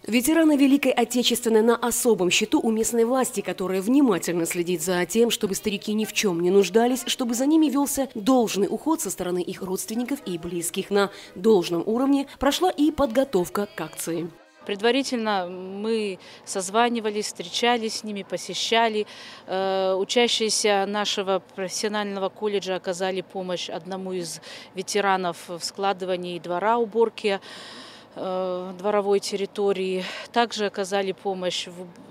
Ветераны Великой Отечественной на особом счету у местной власти, которая внимательно следит за тем, чтобы старики ни в чем не нуждались, чтобы за ними велся должный уход со стороны их родственников и близких. На должном уровне прошла и подготовка к акции. Предварительно мы созванивались, встречались с ними, посещали. Учащиеся нашего профессионального колледжа оказали помощь одному из ветеранов в складывании двора, уборке дворовой территории. Также оказали помощь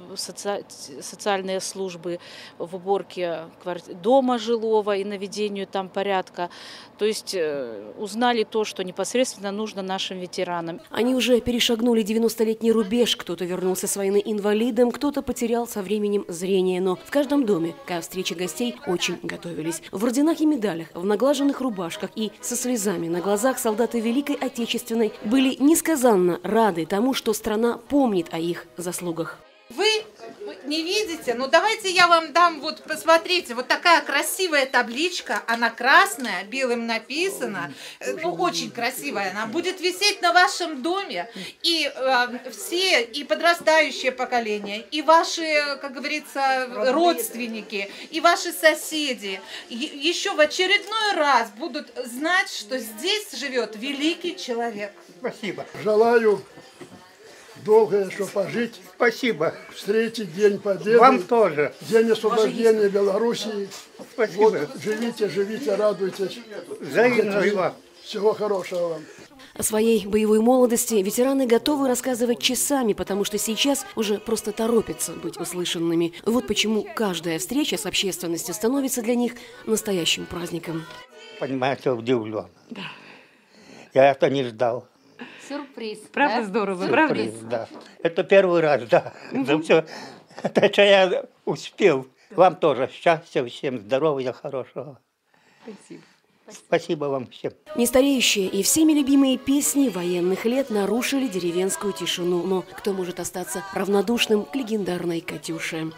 социальные службы в уборке дома жилого и наведению там порядка. То есть узнали то, что непосредственно нужно нашим ветеранам. Они уже перешагнули 90-летний рубеж. Кто-то вернулся с войны инвалидом, кто-то потерял со временем зрение. Но в каждом доме ко встрече гостей очень готовились. В орденах и медалях, в наглаженных рубашках и со слезами на глазах солдаты Великой Отечественной были несказанно рады тому, что страна помнит о их заслугах. Вы не видите? Ну давайте я вам дам, вот посмотрите, вот такая красивая табличка, она красная, белым написана, ну очень красивая, она будет висеть на вашем доме, и все, и подрастающее поколение, и ваши, как говорится, родственники, и ваши соседи еще в очередной раз будут знать, что здесь живет великий человек. Спасибо. Желаю долго еще пожить. Спасибо. Встретить День Победы. Вам тоже. День освобождения Белоруссии. Спасибо. Вот, живите, радуйтесь. Взаимно и вам. Всего хорошего вам. О своей боевой молодости ветераны готовы рассказывать часами, потому что сейчас уже просто торопятся быть услышанными. Вот почему каждая встреча с общественностью становится для них настоящим праздником. Понимаете, удивлен. Да. Я это не ждал. Сюрприз. Правда, да? здорово? Сюрприз, да. Это первый раз, да. За все. Это что я успел. Вам тоже счастья, всем здоровья, хорошего. Спасибо. Спасибо вам всем. Нестареющие и всеми любимые песни военных лет нарушили деревенскую тишину. Но кто может остаться равнодушным к легендарной «Катюше»?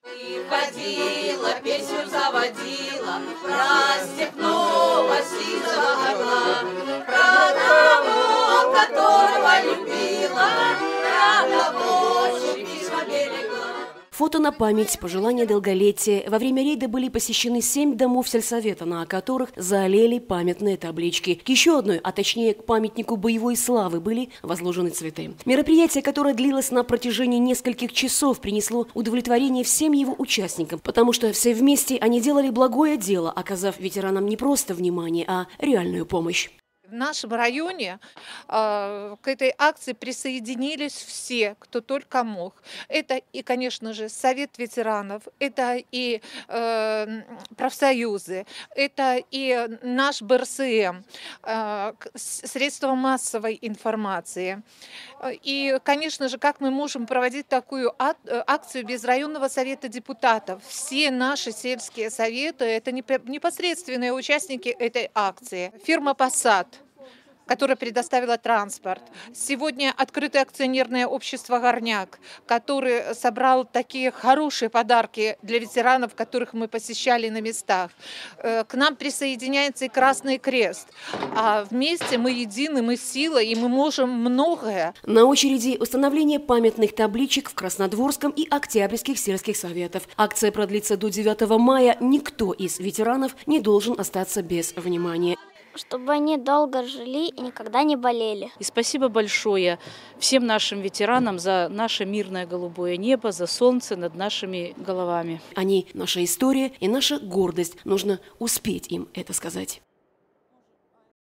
Ходила, песню заводила про степного сизого орла, про того, которого любила, про того, что письма берегла. Фото на память, пожелания долголетия. Во время рейда были посещены 7 домов сельсовета, на которых заолели памятные таблички. К еще одной, а точнее к памятнику боевой славы, были возложены цветы. Мероприятие, которое длилось на протяжении нескольких часов, принесло удовлетворение всем его участникам, потому что все вместе они делали благое дело, оказав ветеранам не просто внимание, а реальную помощь. В нашем районе к этой акции присоединились все, кто только мог. Это и, конечно же, Совет ветеранов, это и профсоюзы, это и наш БРСМ, средства массовой информации. И, конечно же, как мы можем проводить такую акцию без районного совета депутатов? Все наши сельские советы – это непосредственные участники этой акции. Фирма «Посад», которая предоставила транспорт. Сегодня открытое акционерное общество «Горняк», который собрал такие хорошие подарки для ветеранов, которых мы посещали на местах. К нам присоединяется и Красный Крест. А вместе мы едины, мы сила, и мы можем многое. На очереди установление памятных табличек в Краснодворском и Октябрьских сельских советов. Акция продлится до 9 мая. Никто из ветеранов не должен остаться без внимания. Чтобы они долго жили и никогда не болели. И спасибо большое всем нашим ветеранам за наше мирное голубое небо, за солнце над нашими головами. Они – наша история и наша гордость. Нужно успеть им это сказать.